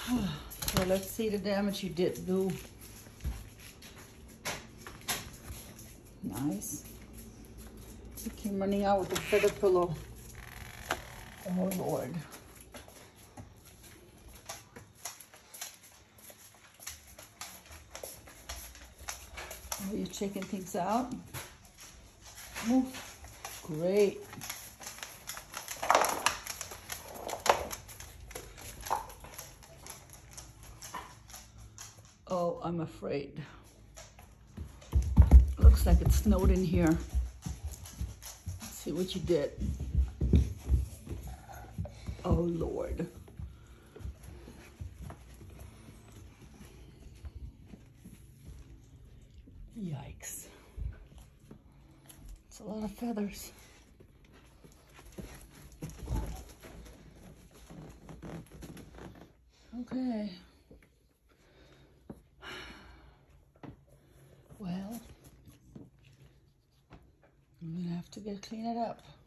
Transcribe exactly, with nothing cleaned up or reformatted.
So let's see the damage you did do. Nice. You came running out with a feather pillow. Oh Lord. Oh, you're checking things out. Oh, great. Oh, I'm afraid. Looks like it snowed in here. Let's see what you did. Oh Lord. Yikes. It's a lot of feathers. Okay. Well, I'm gonna have to get clean it up.